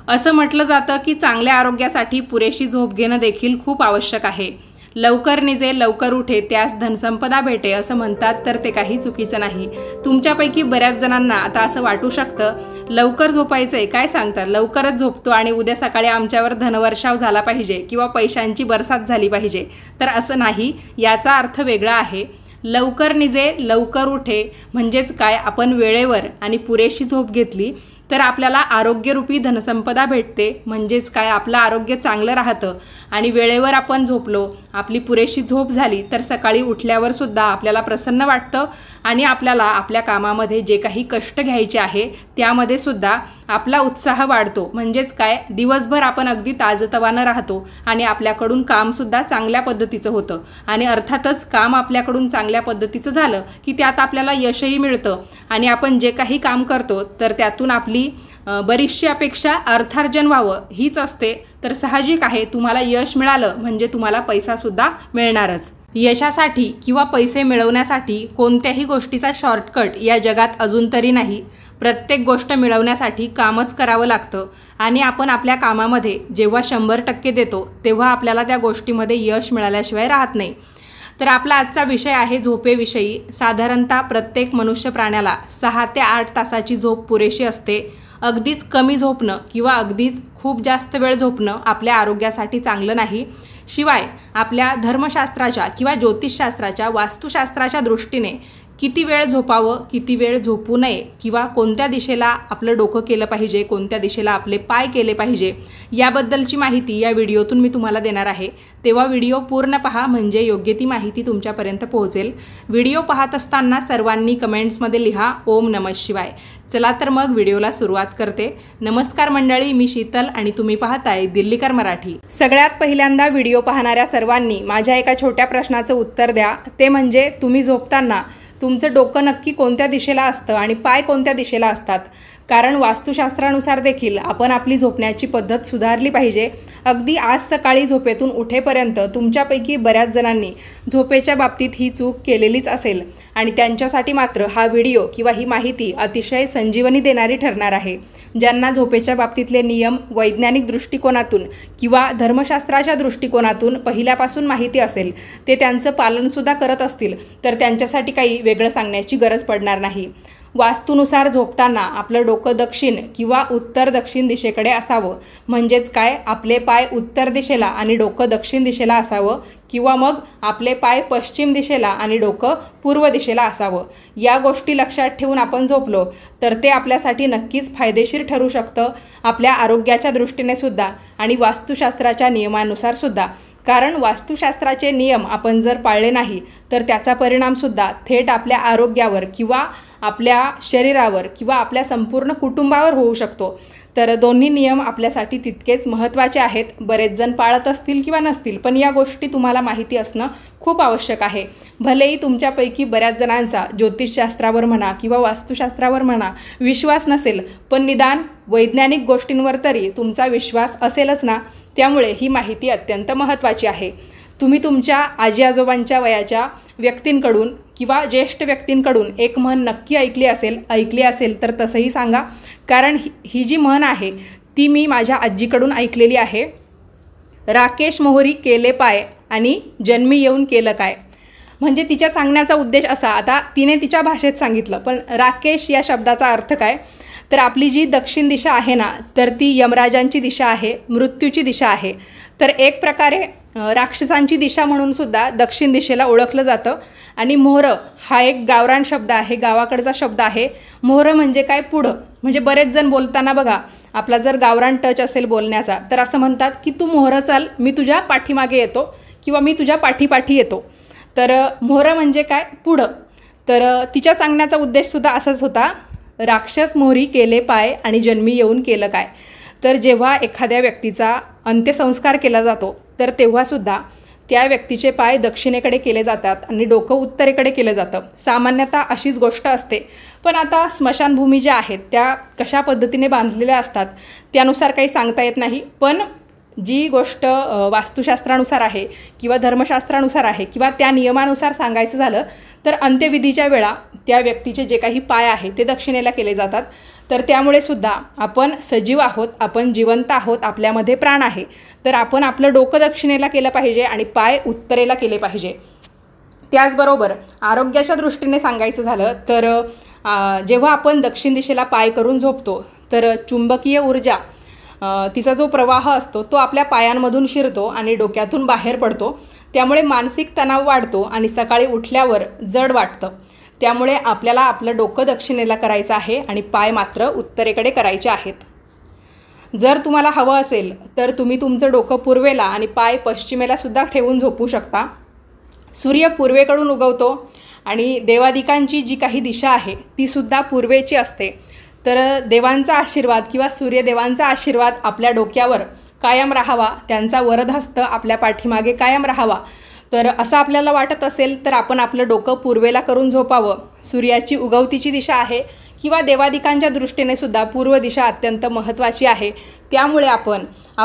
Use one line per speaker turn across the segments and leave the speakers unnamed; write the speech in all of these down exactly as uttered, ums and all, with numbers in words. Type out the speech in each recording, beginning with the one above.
असं म्हटलं जातं की चांगल्या आरोग्यासाठी पुरेशी झोप घेणं देखील खूप आवश्यक आहे। लवकर निजे लवकर उठे त्यास धनसंपदा भेटे असं म्हणतात, तर ते काही चुकीचं नाही। तुमच्यापैकी बऱ्याच जणांना आता असं वाटू शकतं लवकर झोपायचंय, काय सांगतात, लवकरच झोपतो आणि उद्या सकाळी आमच्यावर धनवर्षाव झाला पाहिजे किंवा पैशांची बरसात झाली पाहिजे। तर असं नाही, याचा अर्थ वेगळा आहे। लवकर निजे लवकर उठे म्हणजेच काय, आपण वेळेवर आणि पुरेशी झोप घेतली तर आपल्याला आरोग्यरूपी धनसंपदा भेटते। म्हणजेच काय, आपलं आरोग्य चांगलं राहतं आणि वेळेवर आपण झोपलो, आपली पुरेशी झोप झाली तर सकाळी उठल्यावर सुद्धा आपल्याला प्रसन्न वाटतं आणि आपल्याला आपल्या कामामध्ये जे काही कष्ट घ्यायचे आहे त्यामध्ये सुद्धा आपला उत्साह वाढतो। म्हणजेच काय, दिवसभर आपण अगदी ताजतवानं राहतो आणि आपल्याकडून कामसुद्धा चांगल्या पद्धतीचं होतं आणि अर्थातच काम आपल्याकडून चांगल्या पद्धतीचं झालं की त्यात आपल्याला यशही मिळतं आणि आपण जे काही काम करतो तर त्यातून आपली बरीचशी अपेक्षा अर्थार्जन व्हावं हीच असते। तर साहजिक आहे, तुम्हाला यश मिळालं म्हणजे तुम्हाला पैसा सुद्धा मिळणारच। यशासाठी किंवा पैसे मिळवण्यासाठी कोणत्याही गोष्टीचा शॉर्टकट या जगात अजून तरी नाही। प्रत्येक गोष्ट मिळवण्यासाठी कामच करावं लागतं आणि आपण आपल्या कामामध्ये जेव्हा शंभर टक्के देतो तेव्हा आपल्याला त्या गोष्टीमध्ये यश मिळाल्याशिवाय राहत नाही। तर आपला आजचा विषय आहे झोपेविषयी। साधारणतः प्रत्येक मनुष्य प्राण्याला सहा ते आठ तासाची झोप पुरेशी असते। अगदीच कमी झोपणं किंवा अगदीच खूप जास्त वेळ झोपणं आपल्या आरोग्यासाठी चांगलं नाही। शिवाय आपल्या धर्मशास्त्राच्या किंवा ज्योतिषशास्त्राच्या वास्तुशास्त्राच्या दृष्टीने किती वेळ झोपावं, किती वेळ झोपू नये किंवा कोणत्या दिशेला आपलं डोकं केलं पाहिजे, कोणत्या दिशेला आपले पाय केले पाहिजे याबद्दलची माहिती या व्हिडिओतून मी तुम्हाला देणार आहे। तेव्हा व्हिडिओ पूर्ण पहा म्हणजे योग्य ती माहिती तुमच्यापर्यंत पोहोचेल। व्हिडिओ पाहत असताना सर्वांनी कमेंट्समध्ये लिहा ओम नमः शिवाय। चला तर मग व्हिडिओला सुरुवात करते। नमस्कार मंडळी, मी शीतल आणि तुम्ही पाहताय दिल्लीकर मराठी। सगळ्यात पहिल्यांदा व्हिडिओ पाहणाऱ्या सर्वांनी माझ्या एका छोट्या प्रश्नाचं उत्तर द्या, ते म्हणजे तुम्ही झोपताना तुमचं डोकं नक्की कोणत्या दिशेला असतं आणि पाय कोणत्या दिशेला असतात? कारण वास्तुशास्त्रानुसार देखील आपण आपली झोपण्याची पद्धत सुधारली पाहिजे। अगदी आज सकाळी झोपेतून उठेपर्यंत तुमच्यापैकी बऱ्याच जणांनी झोपेच्या बाबतीत ही चूक केलेलीच असेल आणि त्यांच्यासाठी मात्र हा व्हिडिओ किंवा ही माहिती अतिशय संजीवनी देणारी ठरणार आहे। ज्यांना झोपेच्या बाबतीतले नियम वैज्ञानिक दृष्टिकोनातून किंवा धर्मशास्त्राच्या दृष्टिकोनातून पहिल्यापासून माहिती असेल, ते त्यांचं पालनसुद्धा करत असतील, तर त्यांच्यासाठी काही वेगळं सांगण्याची गरज पडणार नाही। वास्तूनुसार झोपताना आपलं डोकं दक्षिण किंवा उत्तर दक्षिण दिशेकडे असावं। म्हणजेच काय, आपले पाय उत्तर दिशेला आणि डोकं दक्षिण दिशेला असावं किंवा मग आपले पाय पश्चिम दिशेला आणि डोकं पूर्व दिशेला असावं। या गोष्टी लक्षात ठेवून आपण झोपलो तर ते आपल्यासाठी नक्कीच फायदेशीर ठरू शकतं, आपल्या आरोग्याच्या दृष्टीने सुद्धा आणि वास्तुशास्त्राच्या नियमानुसार सुद्धा। कारण वास्तुशास्त्राचे नियम आपण जर पाळले नाही तर त्याचा परिणामसुद्धा थेट आपल्या आरोग्यावर किंवा आपल्या शरीरावर किंवा आपल्या संपूर्ण कुटुंबावर होऊ शकतो। तर दोन्ही नियम आपल्यासाठी तितकेच महत्त्वाचे आहेत। बरेच जण पाळत असतील किंवा नसतील, पण या गोष्टी तुम्हाला माहिती असणं खूप आवश्यक आहे। भलेही तुमच्यापैकी बऱ्याच जणांचा ज्योतिषशास्त्रावर म्हणा किंवा वास्तुशास्त्रावर म्हणा विश्वास नसेल, पण निदान वैज्ञानिक गोष्टींवर तरी तुमचा विश्वास असेलच ना। त्यामुळे ही माहिती अत्यंत महत्त्वाची आहे। तुम्ही तुमच्या आजी आजोबांच्या वयाच्या व्यक्तींकडून किंवा ज्येष्ठ व्यक्तींकडून एक म्हण नक्की ऐकली असेल ऐकली असेल तर तसंही सांगा। कारण ही ही जी म्हण आहे ती मी माझ्या आजीकडून ऐकलेली आहे। राकेश मोहरी केले पाय आणि जन्मी येऊन केलं काय। म्हणजे तिच्या सांगण्याचा उद्देश असा, आता तिने तिच्या भाषेत सांगितलं, पण राकेश या शब्दाचा अर्थ काय, तर आपली जी दक्षिण दिशा आहे ना, तर ती यमराजांची दिशा आहे, मृत्यूची दिशा आहे। तर एक प्रकारे राक्षसांची दिशा म्हणून सुद्धा दक्षिण दिशेला ओळखलं जातं। आणि मोहरं हा एक गावरान शब्द आहे, गावाकडचा शब्द आहे। मोहरं म्हणजे काय, पुढं। म्हणजे बरेच जण बोलताना बघा, आपला जर गावरान टच असेल बोलण्याचा तर असं म्हणतात की तू मोहरं चाल, मी तुझ्या पाठीमागे येतो किंवा मी तुझ्या पाठीपाठी येतो। तर मोहरं म्हणजे काय, पुढं। तर तिच्या सांगण्याचा उद्देशसुद्धा असाच होता, राक्षस मोहरी केले पाय आणि जन्मी येऊन केलं काय। तर जेव्हा एखाद्या व्यक्तीचा अंत्यसंस्कार केला जातो तर तेव्हासुद्धा त्या व्यक्तीचे पाय दक्षिणेकडे केले जातात आणि डोकं उत्तरेकडे केलं जातं। सामान्यतः अशीच गोष्ट असते, पण आता स्मशानभूमी ज्या आहेत त्या कशा पद्धतीने बांधलेल्या असतात त्यानुसार काही सांगता येत नाही। पण जी गोष्ट वास्तुशास्त्रानुसार आहे किंवा धर्मशास्त्रानुसार आहे किंवा त्या नियमानुसार सांगायचं झालं तर अंत्यविधीच्या वेळा त्या व्यक्तीचे जे काही पाय आहे ते दक्षिणेला केले जातात. तर त्यामुळे सुद्धा आपण सजीव आहोत, आपण जिवंत आहोत, आपल्यामध्ये प्राण आहे, तर आपण आपलं डोकं दक्षिणेला केलं पाहिजे आणि पाय उत्तरेला केले पाहिजे. त्याचबरोबर आरोग्याच्या दृष्टीने सांगायचं झालं तर जेव्हा आपण दक्षिण दिशेला पाय करून झोपतो तर चुंबकीय ऊर्जा तिचा जो प्रवाह असतो तो आपल्या पायांमधून शिरतो आणि डोक्यातून बाहेर पडतो. त्यामुळे मानसिक तणाव वाढतो आणि सकाळी उठल्यावर जड वाटतं. त्यामुळे आपल्याला आपलं डोकं दक्षिणेला करायचं आहे आणि पाय मात्र उत्तरेकडे करायचे आहेत. जर तुम्हाला हवं असेल तर तुम्ही तुमचं डोकं पूर्वेला आणि पाय पश्चिमेला सुद्धा ठेवून झोपू शकता. सूर्य पूर्वेकडून उगवतो आणि देवादिकांची जी काही दिशा आहे ती सुद्धा पूर्वेची असते. तर देवांचा आशीर्वाद किंवा सूर्यदेवांचा आशीर्वाद आपल्या डोक्यावर कायम राहावा, त्यांचा वरदहस्त आपल्या पाठीमागे कायम राहावा. तर असं आपल्याला वाटत असेल तर आपण आपलं डोकं पूर्वेला करून झोपावं. सूर्याची उगवतीची दिशा आहे किंवा देवादिकांच्या दृष्टीने सुद्धा पूर्व दिशा अत्यंत महत्त्वाची आहे. त्यामुळे आपण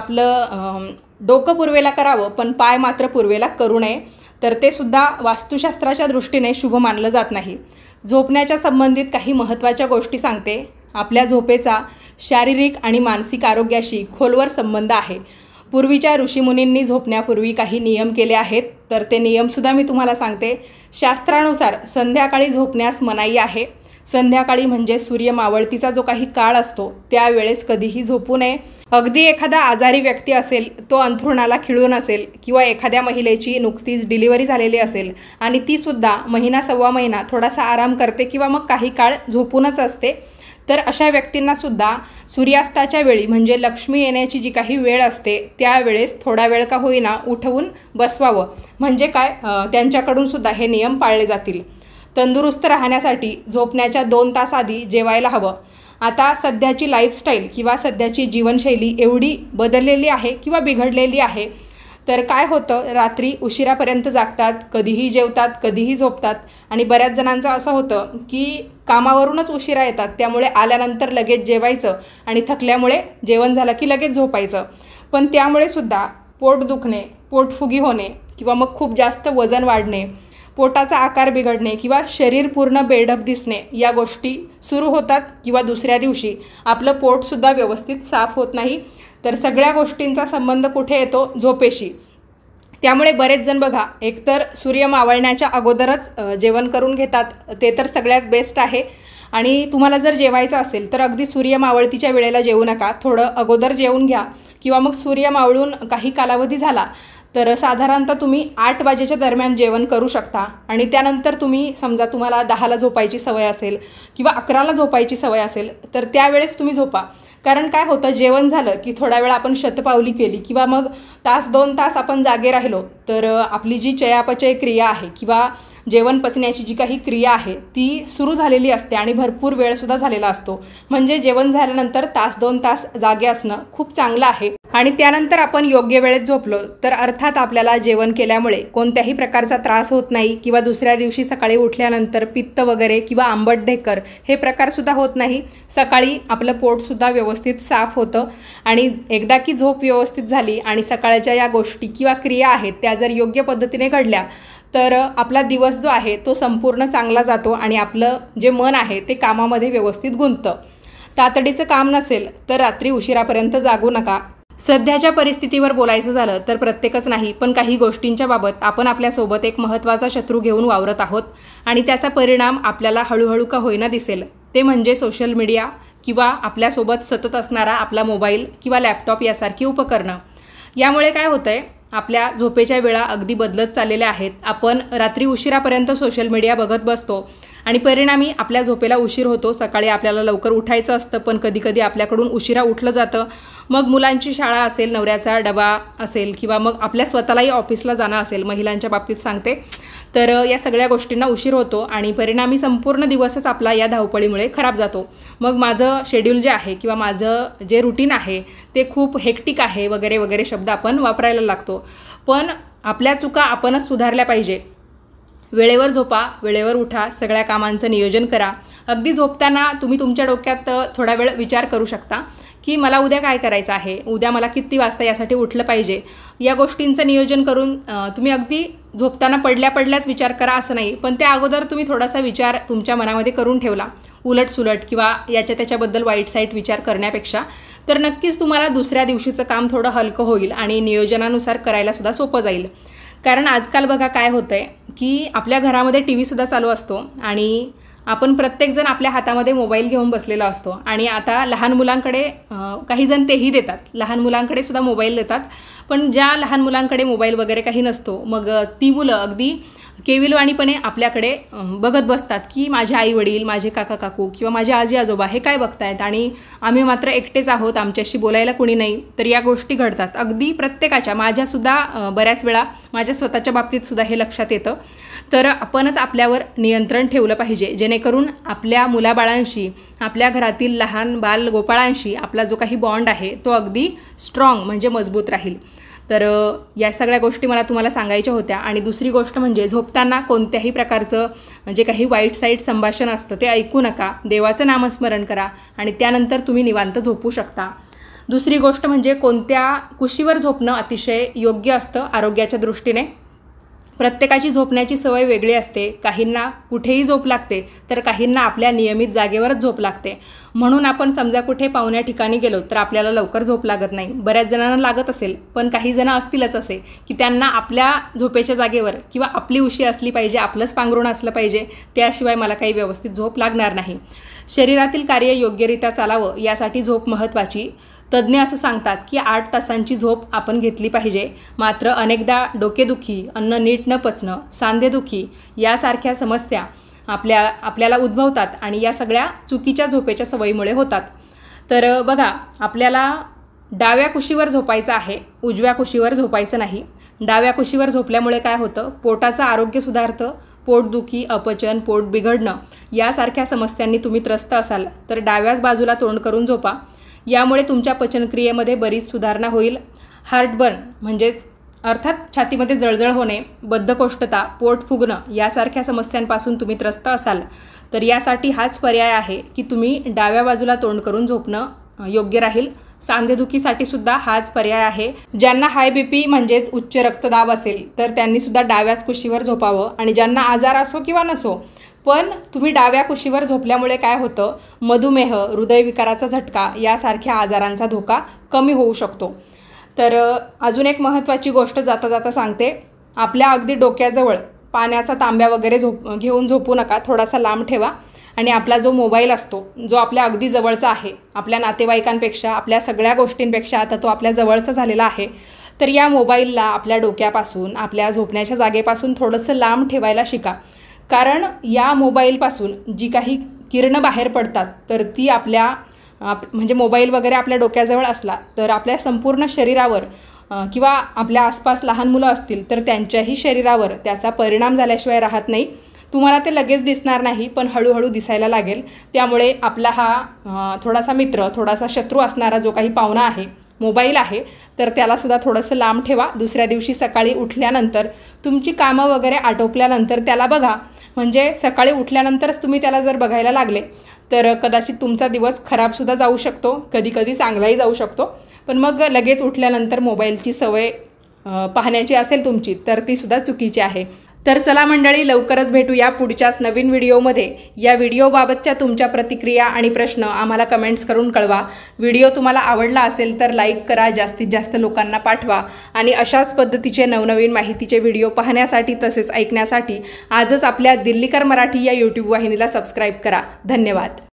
आपलं डोकं पूर्वेला करावं पण पाय मात्र पूर्वेला करू नये. तर ते सुद्धा वास्तुशास्त्राच्या दृष्टीने शुभ मानलं जात नाही. झोपण्याच्या संबंधित काही महत्त्वाच्या गोष्टी सांगते. आपल्या झोपेचा शारीरिक आणि मानसिक आरोग्याशी खोलवर संबंध आहे. पूर्वीच्या ऋषीमुनींनी झोपण्यापूर्वी काही नियम केले आहेत, तर ते नियमसुद्धा मी तुम्हाला सांगते. शास्त्रानुसार संध्याकाळी झोपण्यास मनाई आहे. संध्याकाळी म्हणजे सूर्य मावळतीचा जो काही काळ असतो त्यावेळेस कधीही झोपू नये. अगदी एखादा आजारी व्यक्ती असेल, तो अंथरुणाला खिळून असेल किंवा एखाद्या महिलेची नुकतीच डिलिव्हरी झालेली असेल आणि तीसुद्धा महिना सव्वा महिना थोडासा आराम करते किंवा मग काही काळ झोपूनच असते, तर अशा व्यक्तींनासुद्धा सूर्यास्ताच्या वेळी म्हणजे लक्ष्मी येण्याची जी काही वेळ असते त्यावेळेस थोडा वेळ का होईना उठवून बसवावं. म्हणजे काय, त्यांच्याकडून सुद्धा हे नियम पाळले जातील. तंदुरुस्त राहण्यासाठी झोपण्याच्या दोन तास आधी जेवायला हवं. आता सध्याची लाईफस्टाईल किंवा सध्याची जीवनशैली एवढी बदललेली आहे किंवा बिघडलेली आहे, तर काय होतं, रात्री उशिरापर्यंत जागतात, कधीही जेवतात, कधीही झोपतात आणि बऱ्याच जणांचं असं होतं की कामावरूनच उशिरा येतात, त्यामुळे आल्यानंतर लगेच जेवायचं आणि थकल्यामुळे जेवण झालं की लगेच झोपायचं. पण त्यामुळे सुद्धा पोट दुखणे, पोटफुगी होणे किंवा मग खूप जास्त वजन वाढणे, पोटाचा आकार बिघडणे किंवा शरीर पूर्ण बेढप दिसणे या गोष्टी सुरू होतात किंवा दुसऱ्या दिवशी आपलं पोटसुद्धा व्यवस्थित साफ होत नाही. तर सगळ्या गोष्टींचा संबंध कुठे येतो, झोपेशी. त्यामुळे बरेच जण बघा, एकतर सूर्य मावळण्याच्या अगोदरच जेवण करून घेतात, ते तर सगळ्यात बेस्ट आहे. आणि तुम्हाला जर जेवायचं असेल तर अगदी सूर्य मावळतीच्या वेळेला जेवू नका, थोडं अगोदर जेवून घ्या किंवा मग सूर्य मावळून काही कालावधी झाला तर साधारणतः तुम्ही आठ वाजेच्या दरम्यान जेवण करू शकता. आणि त्यानंतर तुम्ही समजा तुम्हाला दहाला झोपायची सवय असेल किंवा अकराला झोपायची सवय असेल तर त्यावेळेस तुम्ही झोपा. कारण काय होतं, जेवण झालं की थोडा वेळ आपण शतपावली केली किंवा मग तास दोन तास आपण जागे राहिलो तर आपली जी चयापचय क्रिया आहे किंवा जेवण पचण्याची जी काही क्रिया आहे ती सुरू झालेली असते आणि भरपूर वेळसुद्धा झालेला असतो. म्हणजे जेवण झाल्यानंतर तास दोन तास जागे असणं खूप चांगलं आहे. आणि त्यानंतर आपण योग्य वेळेत झोपलो तर अर्थात आपल्याला जेवण केल्यामुळे कोणत्याही प्रकारचा त्रास होत नाही किंवा दुसऱ्या दिवशी सकाळी उठल्यानंतर पित्त वगैरे किंवा आंबट ढेकर हे प्रकारसुद्धा होत नाही. सकाळी आपलं पोटसुद्धा व्यवस्थित साफ होतं आणि एकदा की झोप व्यवस्थित झाली आणि सकाळच्या या गोष्टी किंवा क्रिया आहेत त्या जर योग्य पद्धतीने घडल्या तर आपला दिवस जो आहे तो संपूर्ण चांगला जातो आणि आपलं जे मन आहे ते कामामध्ये व्यवस्थित गुंततं. तातडीचं काम नसेल तर रात्री उशिरापर्यंत जागू नका. सध्याच्या परिस्थितीवर बोलायचं झालं तर प्रत्येकच नाही पण काही गोष्टींच्या बाबत आपण आपल्यासोबत एक महत्त्वाचा शत्रू घेऊन वावरत आहोत आणि त्याचा परिणाम आपल्याला हळूहळू का होईना दिसेल. ते म्हणजे सोशल मीडिया किंवा आपल्यासोबत सतत असणारा आपला मोबाईल किंवा लॅपटॉप यासारखी उपकरणं. यामुळे काय होतं आहे, आपल्या झोपेच्या वेळा अगदी बदलत चाललेल्या आहेत. आपण रात्री उशिरापर्यंत सोशल मीडिया बघत बसतो आणि परिणामी आपल्या झोपेला उशीर होतो. सकाळी आपल्याला लवकर उठायचं असतं पण कधीकधी आपल्याकडून उशिरा उठलं जातं. मग मुलांची शाळा असेल, नवऱ्याचा डबा असेल किंवा मग आपल्या स्वतःलाही ऑफिसला जाणं असेल, महिलांच्या बाबतीत सांगते, तर या सगळ्या गोष्टींना उशीर होतो आणि परिणामी संपूर्ण दिवसच आपला या धावपळीमुळे खराब जातो. मग माझं शेड्यूल जे आहे किंवा माझं जे रुटीन आहे ते खूप हेक्टिक आहे वगैरे वगैरे शब्द आपण वापरायला लागतो. पण आपल्या चुका आपणच सुधारल्या पाहिजे. वेळेवर झोपा, वेळेवर उठा, सगळ्या कामांचं नियोजन करा. अगदी झोपताना तुम्ही तुमच्या डोक्यात थोडा वेळ विचार करू शकता की मला उद्या काय करायचं आहे, उद्या मला किती वाजता यासाठी उठलं पाहिजे, या गोष्टींचं नियोजन करून तुम्ही अगदी झोपताना पडल्या पडल्याच विचार करा असं नाही, पण त्या अगोदर तुम्ही थोडासा विचार तुमच्या मनामध्ये करून ठेवला उलटसुलट किंवा याच्या त्याच्याबद्दल वाईट साईट विचार करण्यापेक्षा, तर नक्कीच तुम्हाला दुसऱ्या दिवशीचं काम थोडं हलकं होईल आणि नियोजनानुसार करायलासुद्धा सोपं जाईल. कारण आजकाल बघा काय होतं आहे की आपल्या घरामध्ये टी व्हीसुद्धा चालू असतो आणि आपण प्रत्येकजण आपल्या हातामध्ये मोबाईल घेऊन बसलेला असतो. आणि आता लहान मुलांकडे काही जण तेही देतात, लहान मुलांकडे सुद्धा मोबाईल देतात, पण ज्या लहान मुलांकडे मोबाईल वगैरे काही नसतो मग ती मुलं अगदी केविलवाणीपणे आपल्याकडे बघत बसतात की माझे आई वडील, माझे काका काकू किंवा माझे आजी आजोबा हे काय बघतायत आणि आम्ही मात्र एकटेच आहोत, आमच्याशी बोलायला कोणी नाही. तर या गोष्टी घडतात अगदी प्रत्येकाच्या, माझ्यासुद्धा बऱ्याच वेळा माझ्या स्वतःच्या बाबतीतसुद्धा हे लक्षात येतं. तर आपणच आपल्यावर नियंत्रण ठेवलं पाहिजे, जेणेकरून आपल्या मुलाबाळांशी, आपल्या घरातील लहान बाल गोपाळांशी आपला जो काही बॉन्ड आहे तो अगदी स्ट्रॉंग म्हणजे मजबूत राहील. तर या सगळ्या गोष्टी मला तुम्हाला सांगायच्या होत्या. आणि दुसरी गोष्ट म्हणजे झोपताना कोणत्याही प्रकारचं जे काही वाईट साईट संभाषण असतं ते ऐकू नका, देवाचं नामस्मरण करा आणि त्यानंतर तुम्ही निवांत झोपू शकता. दुसरी गोष्ट म्हणजे कोणत्या कुशीवर झोपणं अतिशय योग्य असतं आरोग्याच्या दृष्टीने. प्रत्येकाची झोपण्याची सवय वेगळी असते, काहींना कुठेही झोप लागते तर काहींना आपल्या नियमित जागेवरच झोप लागते. म्हणून आपण समजा कुठे पाहुण्या ठिकाणी गेलो तर आपल्याला लवकर झोप लागत नाही. बऱ्याच जणांना लागत असेल, पण काही जण असतीलच असे की त्यांना आपल्या झोपेच्या जागेवर किंवा आपली उशी असली पाहिजे, आपलंच पांघरुण असलं पाहिजे, त्याशिवाय मला काही व्यवस्थित झोप लागणार नाही. शरीरातील कार्य योग्यरित्या चालावं यासाठी झोप महत्त्वाची. तज्ज्ञ असं सांगतात की आठ तासांची झोप आपण घेतली पाहिजे. मात्र अनेकदा डोकेदुखी, अन्न नीट न पचणं, सांधेदुखी यासारख्या समस्या आपल्या आपल्याला उद्भवतात आणि या सगळ्या चुकीच्या झोपेच्या सवयीमुळे होतात. तर बघा, आपल्याला डाव्या कुशीवर झोपायचं आहे, उजव्या कुशीवर झोपायचं नाही. डाव्या कुशीवर झोपल्यामुळे काय होतं, पोटाचं आरोग्य सुधारतं. पोटदुखी, अपचन, पोट बिघडणं यासारख्या समस्यांनी तुम्ही त्रस्त असाल तर डाव्याच बाजूला तोंड करून झोपा. यामुळे तुमच्या पचनक्रियेमध्ये बरीच सुधारणा होईल. हार्टबर्न म्हणजेच अर्थात छातीमध्ये जळजळ होणे, बद्धकोष्ठता, पोट फुगणं यासारख्या समस्यांपासून तुम्ही त्रस्त असाल तर यासाठी हाच पर्याय आहे की तुम्ही डाव्या बाजूला तोंड करून झोपणं योग्य राहील. सांधेदुखीसाठी सुद्धा हाच पर्याय आहे. ज्यांना हाय बीपी म्हणजेच उच्च रक्तदाब असेल तर त्यांनी सुद्धा डाव्याच कुशीवर झोपावं. आणि ज्यांना आजार असो किंवा नसो, पण तुम्ही डाव्या कुशीवर झोपल्यामुळे काय होतं, मधुमेह, हृदयविकाराचा झटका यासारख्या आजारांचा धोका कमी होऊ शकतो. तर अजून एक महत्त्वाची गोष्ट जाता जाता सांगते. आपल्या अगदी डोक्याजवळ पाण्याचा तांब्या वगैरे झोप घेऊन झोपू नका, थोडासा लांब ठेवा. आणि आपला जो मोबाईल असतो, जो आपल्या अगदी जवळचा आहे, आपल्या नातेवाईकांपेक्षा, आपल्या सगळ्या गोष्टींपेक्षा आता तो आपल्या जवळचा झालेला आहे, तर या मोबाईलला आपल्या डोक्यापासून, आपल्या झोपण्याच्या जागेपासून थोडंसं लांब ठेवायला शिका. कारण या मोबाईलपासून जी काही किरणं बाहेर पडतात तर ती आपल्या म्हणजे मोबाईल वगैरे आपल्या डोक्याजवळ असला तर आपल्या संपूर्ण शरीरावर किंवा आपल्या आसपास लहान मुलं असतील तर त्यांच्याही शरीरावर त्याचा परिणाम झाल्याशिवाय राहत नाही. तुम्हाला ते लगेच दिसणार नाही, पण हळूहळू दिसायला लागेल. त्यामुळे आपला हा थोडासा मित्र, थोडासा शत्रू असणारा जो काही पाहुणा आहे, मोबाईल आहे, तर त्यालासुद्धा थोडंसं लांब ठेवा. दुसऱ्या दिवशी सकाळी उठल्यानंतर तुमची कामं वगैरे आटोपल्यानंतर त्याला बघा. म्हणजे सकाळी उठल्यानंतरच तुम्ही त्याला जर बघायला लागले तर कदाचित तुमचा दिवस खराबसुद्धा जाऊ शकतो, कधी कधी चांगलाही जाऊ शकतो. पण मग लगेच उठल्यानंतर मोबाईलची सवय पाहण्याची असेल तुमची तर तीसुद्धा चुकीची आहे. तर चला मंडळी, लवकरच भेटूया पुढच्याच नवीन व्हिडिओमध्ये. या व्हिडिओबाबतच्या तुमच्या प्रतिक्रिया आणि प्रश्न आम्हाला कमेंट्स करून कळवा. व्हिडिओ तुम्हाला आवडला असेल तर लाईक करा, जास्तीत जास्त लोकांना पाठवा आणि अशाच पद्धतीचे नवनवीन माहितीचे व्हिडिओ पाहण्यासाठी तसेच ऐकण्यासाठी आजच आपल्या दिल्लीकर मराठी या यूट्यूब वाहिनीला सबस्क्राईब करा. धन्यवाद.